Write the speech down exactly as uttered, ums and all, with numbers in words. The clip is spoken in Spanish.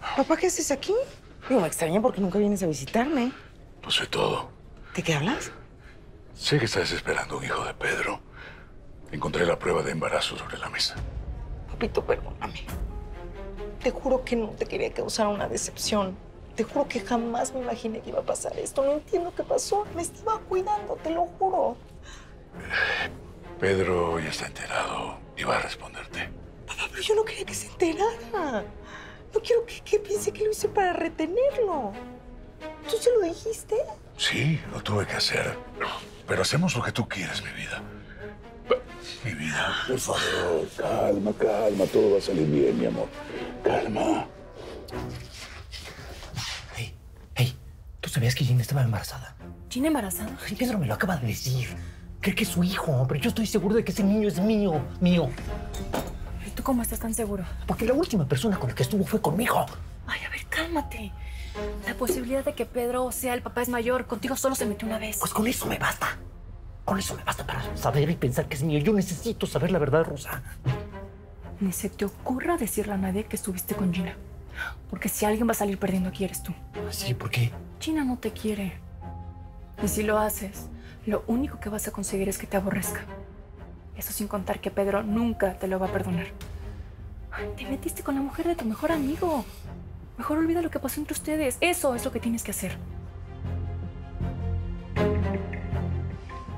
Papá, ¿qué haces aquí? Digo, me extraña porque nunca vienes a visitarme. Lo sé todo. ¿De qué hablas? Sé que estás esperando un hijo de Pedro. Encontré la prueba de embarazo sobre la mesa. Papito, perdóname. Te juro que no te quería causar una decepción. Te juro que jamás me imaginé que iba a pasar esto. No entiendo qué pasó. Me estaba cuidando, te lo juro. Pedro ya está enterado y va a responderte. Papá, pero yo no quería que se enterara. No quiero que, que piense que lo hice para retenerlo. ¿Tú se lo dijiste? Sí, lo tuve que hacer. Pero hacemos lo que tú quieres, mi vida. Mi vida, por favor, calma, calma. Todo va a salir bien, mi amor. Calma. Hey, hey, ¿tú sabías que Gina estaba embarazada? ¿Gina embarazada? Ay, Pedro me lo acaba de decir. Cree que es su hijo, pero yo estoy seguro de que ese niño es mío, mío. ¿Y tú cómo estás tan seguro? Porque la última persona con la que estuvo fue conmigo. Ay, a ver, cálmate. La posibilidad de que Pedro sea el papá es mayor. Contigo solo se metió una vez. Pues con eso me basta. Con eso me basta para saber y pensar que es mío. Yo necesito saber la verdad, Rosa. Ni se te ocurra decirle a nadie que estuviste con Gina. Porque si alguien va a salir perdiendo aquí eres tú. Sí, ¿por qué? Gina no te quiere. Y si lo haces, lo único que vas a conseguir es que te aborrezca. Eso sin contar que Pedro nunca te lo va a perdonar. Ay, te metiste con la mujer de tu mejor amigo. Mejor olvida lo que pasó entre ustedes. Eso es lo que tienes que hacer.